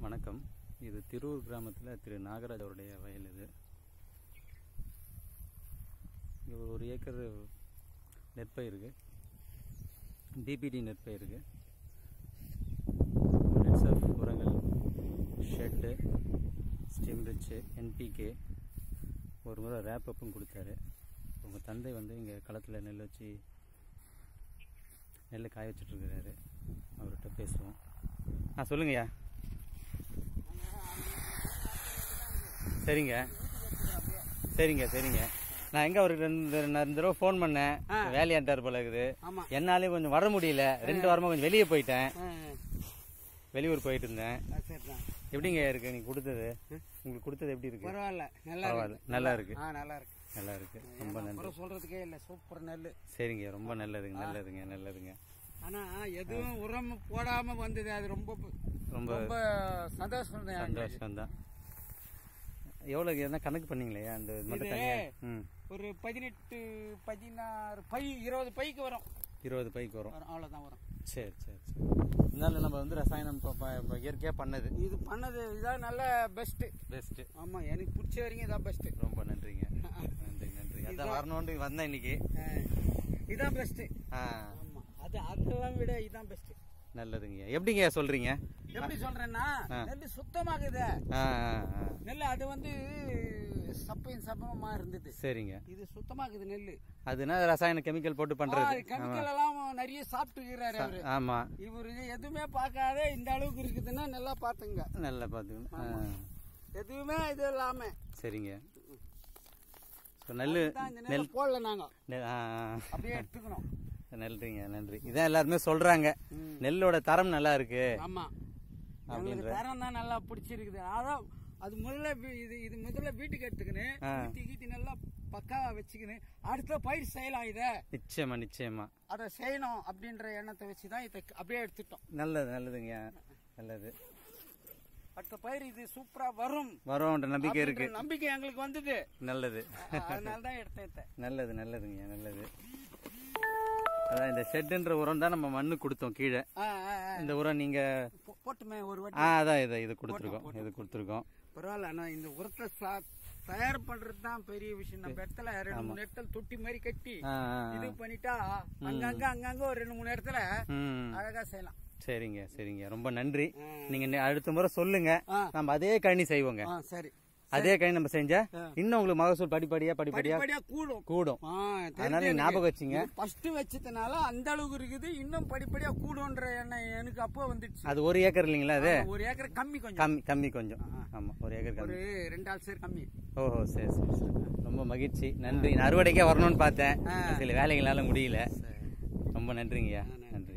வணக்கம். இது திருவூர் கிராமத்தில் திரு நாகராஜ் அவருடைய வயல். இது ஒரு ஏக்கர் நெற்பயிருக்கு, பிபிடி நெற்பயிருக்கு. நெட்சர்ஃப் உரங்கள், SHET, Stimrich, NPK ஒரு முறை ரேப்பப்பும் கொடுத்தாரு. உங்கள் தந்தை இங்கே களத்தில் நெல் வச்சு நெல் காய வச்சுட்ருக்கிறாரு. அவர்கிட்ட பேசுவோம். சொல்லுங்கய்யா. சரிங்க சரிங்க சரிங்க. நான் எங்கே அவருக்கு ரெண்டு தடவை ஃபோன் பண்ணேன், வேலையாண்டார் போல இருக்குது. என்னாலே கொஞ்சம் வர முடியல. 2 வாரமாக கொஞ்சம் வெளியே போயிட்டேன், வெளியூர் போயிட்டு இருந்தேன். எப்படிங்க இருக்கு நீங்கள் கொடுத்தது? உங்களுக்கு கொடுத்தது எப்படி இருக்கு? பரவாயில்ல, நல்லா இருக்கு. நல்லா இருக்கு. ரொம்ப நன்றி. சொல்றதுக்கே இல்லை, சூப்பர் நெல். சரிங்க, ரொம்ப நல்லதுங்க நல்லதுங்க. ஆனா எதுவும் உரம் போடாம வந்தது, அது ரொம்ப ரொம்ப ரொம்ப சந்தோஷம் தான். எவ்வளவு என்ன கணக்கு பண்ணீங்களே அந்த ஒரு 18 16 பை 20 பைக்கு வரும். 20 பைக்கு வரும், அவ்வளவுதான் வரும். சரி. இதனால நம்ம ரசாயனம் இயற்கையா பண்ணது, இதான் நல்ல பெஸ்ட். ஆமா, எனக்கு பிடிச்ச வரைக்கும் இதான் பெஸ்ட். ரொம்ப நன்றிங்க. நன்றி. அதான் வரணும்னு வந்தேன் இன்னைக்கு. இதான் பெஸ்ட். ஆமா, அதெல்லாம் விட இதான் பெஸ்ட். நல்லதுங்க. எப்படிங்க சொல்றீங்க? எப்படி சொல்றேன்னா, நெல் சுத்தமாகுது. நெல் அது சப்பமா இருந்தது. சரிங்க. இது சுத்தமாகுது நெல். அதுனா ரசாயன கெமிக்கல் போட்டு பண்றது. கெமிக்கல் எல்லாம் நிறைய சாப்பிட்டுக்கிறாரு அவரு. ஆமா, இவரு எதுவுமே பார்க்காத இந்த அளவுக்கு இருக்குதுன்னா நல்லா பாத்துங்க. நல்லா பாத்துங்க. எதுவுமே இது இல்லாம. சரிங்க. நெல் போடல, நாங்க அப்படியே எடுத்துக்கணும். நன்றி. இதான் எல்லாருமே சொல்றாங்க, நெல்லோட தரம் நல்லா இருக்கு. ஆமா, அப்படின்ற தரம் தான் நல்லா பிடிச்சிருக்குது. அதான் அது முதல்ல முதல்ல வீட்டுக்கு எடுத்துக்கணும், நல்லா பக்காவா வச்சுக்கணும். அடுத்த பயிர் செய்யலாம். இத நிச்சயமா அதை செய்யணும் அப்படின்ற எண்ணத்தை வச்சுதான் இதை அப்படியே எடுத்துட்டோம். நல்லதுங்க. நல்லது. அடுத்த பயிர் இது சூப்பரா வரும் நம்பிக்கை இருக்கு. நம்பிக்கை எங்களுக்கு வந்தது. நல்லது. அதனாலதான் எடுத்தேன். நல்லதுங்க. நல்லது. அதான் இந்த ஷெட்ன்ற உரம் தான் நம்ம மண்ணு கொடுத்தோம் கீழே. இந்த உரம் நீங்க போட்டுமே ஒரு வாட்டி. அதான் இது கொடுத்துருக்கோம். பரவாயில்ல. ஆனா இந்த உரத்தை தயார் பண்றது தான் பெரிய விஷயம். நம்ம இடத்துல 2-3 இடத்துல தொட்டி மாதிரி கட்டி இது பண்ணிட்டா அங்கங்க ஒரு 2-3 இடத்துல அழகா செய்யலாம். சரிங்க. ரொம்ப நன்றி. நீங்க அடுத்த முறை சொல்லுங்க, நம்ம அதே கழனி செய்வோங்க. சரி, அதே கழனி நம்ம செஞ்சா இன்னும் உங்களுக்கு மகசூல் படிப்படியா கூடும். அதனால நீங்க ஞாபகம் வச்சுங்க. ஃபர்ஸ்ட் வச்சதுனால அந்த அளவுக்கு இருக்குது, இன்னும் படிப்படியா கூடும்ன்ற எண்ணம் எனக்கு அப்போ வந்துடுச்சு. அது 1 ஏக்கர் இல்லீங்களா? அது 1 ஏக்கர் கம்மி கொஞ்சம். ஆமா, 1 ஏக்கர் ஒரு 2 ஆள் சேர் கம்மி. ஓஹோ, சரி. ரொம்ப மகிழ்ச்சி. நன்றி. நான் அறுவடைக்கே வரணும்னு பார்த்தேன், சில வேலைகளால முடியல. ரொம்ப நன்றிங்கய்யா. நன்றி.